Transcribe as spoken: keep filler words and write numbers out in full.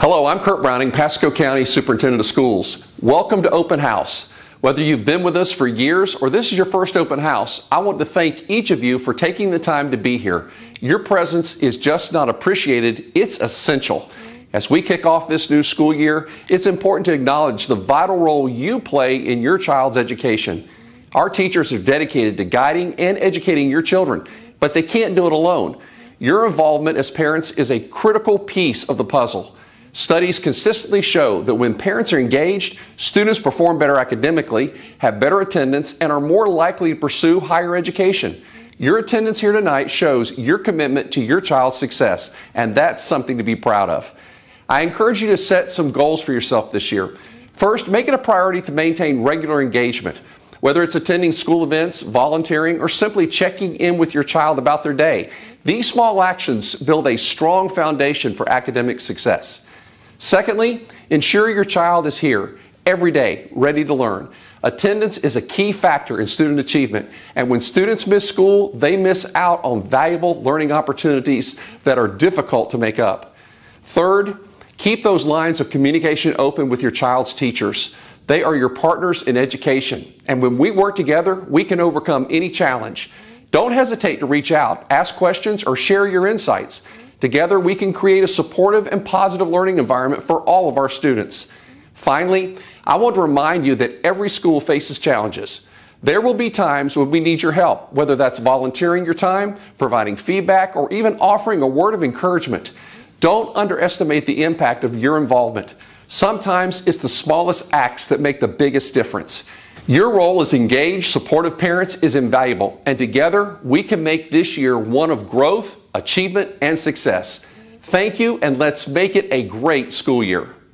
Hello, I'm Kurt Browning, Pasco County Superintendent of Schools. Welcome to Open House. Whether you've been with us for years or this is your first open house, I want to thank each of you for taking the time to be here. Your presence is just not appreciated, it's essential. As we kick off this new school year, it's important to acknowledge the vital role you play in your child's education. Our teachers are dedicated to guiding and educating your children, but they can't do it alone. Your involvement as parents is a critical piece of the puzzle. Studies consistently show that when parents are engaged, students perform better academically, have better attendance, and are more likely to pursue higher education. Your attendance here tonight shows your commitment to your child's success, and that's something to be proud of. I encourage you to set some goals for yourself this year. First, make it a priority to maintain regular engagement. Whether it's attending school events, volunteering, or simply checking in with your child about their day, these small actions build a strong foundation for academic success. Secondly, ensure your child is here every day, ready to learn. Attendance is a key factor in student achievement, and when students miss school, they miss out on valuable learning opportunities that are difficult to make up. Third, keep those lines of communication open with your child's teachers. They are your partners in education, and when we work together, we can overcome any challenge. Don't hesitate to reach out, ask questions, or share your insights. Together, we can create a supportive and positive learning environment for all of our students. Finally, I want to remind you that every school faces challenges. There will be times when we need your help, whether that's volunteering your time, providing feedback, or even offering a word of encouragement. Don't underestimate the impact of your involvement. Sometimes it's the smallest acts that make the biggest difference. Your role as engaged, supportive parents is invaluable, and together we can make this year one of growth, achievement, and success. Thank you, and let's make it a great school year.